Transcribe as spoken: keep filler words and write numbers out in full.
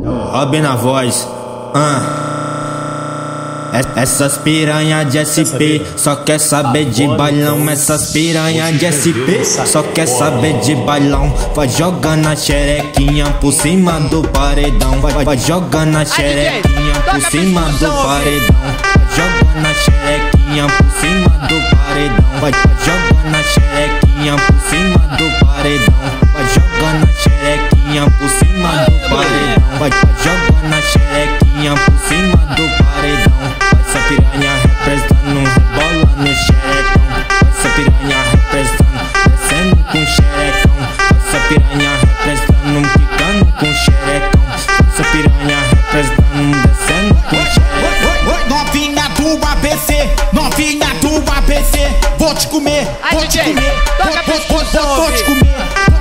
Rob na voz. Ah. Essas piranha de S P só quer saber de bailão. Essas piranha de S P só quer saber de bailão. Vai jogando a xerequinha por cima do paredão. Vai, vai jogando a xerequinha por cima do paredão. Vai jogando a xerequinha por cima do paredão. Vai, vai jogando a xerequinha por cima do paredão. Vai jogando a xerequinha por cima do paredão. Vai, vai jogando a xerequinha por cima do paredão. Essa piranha representando, rebola no xerecão. Essa piranha representando, descendo com xerecão. Essa piranha representando, quicando com xerecão. Essa piranha representando, descendo com xerecão. Novinha do A B C, novinha do A B C, vou te comer, vou te comer, vou te comer.